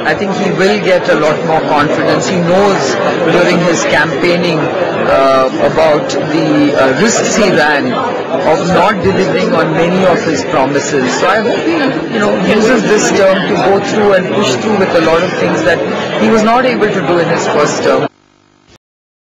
I think he will get a lot more confidence. He knows during his campaigning about the risks he ran of not delivering on many of his promises. So I hope he, uses this term to go through and push through with a lot of things that he was not able to do in his first term.